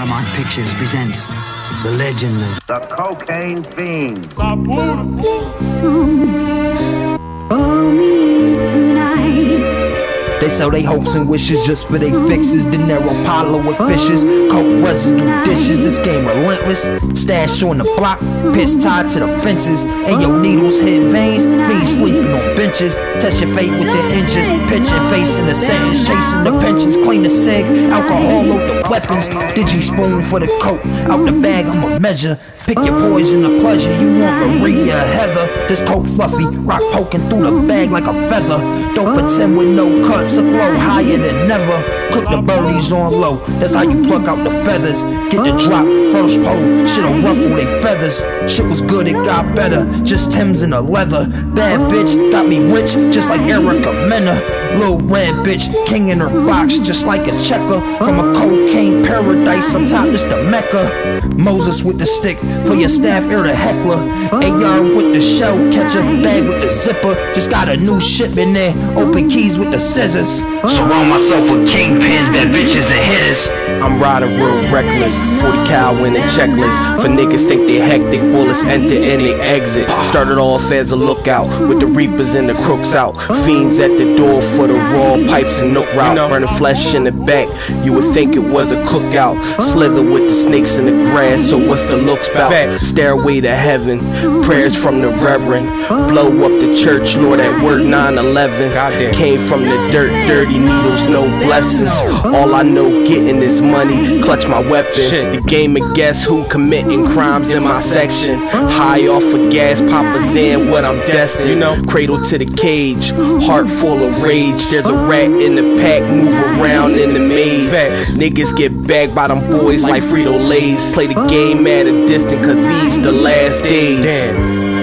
Paramount Pictures presents the legend of the Cocaine Fiend. For me tonight. They sell they hopes and wishes just for they fixes. De Niro, Apollo with fishes, coke residue dishes. This game relentless. Stash on the block, pitch tied to the fences. And your needles hit veins, fiends sleeping on benches. Test your fate with the inches, pitching, facing the sentence, chasing the pensions, clean the cig, alcohol load the weapons. Digi spoon for the coke, out the bag I'ma measure. Pick your poison, the pleasure. You want Maria, Heather. This coke fluffy, rock poking through the bag like a feather. Don't pretend with no cuts, a glow higher than never. Cook the birdies on low, that's how you pluck out the feathers. Get the drop, first pole, shit'll ruffle they feathers. Shit was good, it got better, just Timbs and a leather. Bad bitch, got me rich, just like Erica Mena. Little red bitch, king in her box, just like a checker. From a cocaine paradise, up top this the Mecca. Moses with the stick, for your staff, ear the heckler. AR with the shell catcher, bag with the zipper. Just got a new shipment there, open keys with the scissors. Surround myself with kingpins, bad bitches and hitters. I'm riding real reckless, 40 cal in a checklist. For niggas think they hectic, bullets enter and they exit. Started off as a lookout, with the reapers and the crooks out. Fiends at the door for the raw pipes and nook route. Burning flesh in the back, you would think it was a cookout. Slither with the snakes in the grass, so what's the looks bout? Stairway to heaven, prayers from the reverend. Blow up the church, Lord at work 9/11. Came from the dirt, dirty needles, no blessings. All I know getting is money, clutch my weapon. The game of guess who committing crimes in my section. High off of gas, Papa Zan, what I'm destined. Cradle to the cage, heart full of rage. There's a rat in the pack, move around in the maze. Niggas get bagged by them boys like Frito Lays. Play the game at a distance, cause these the last days.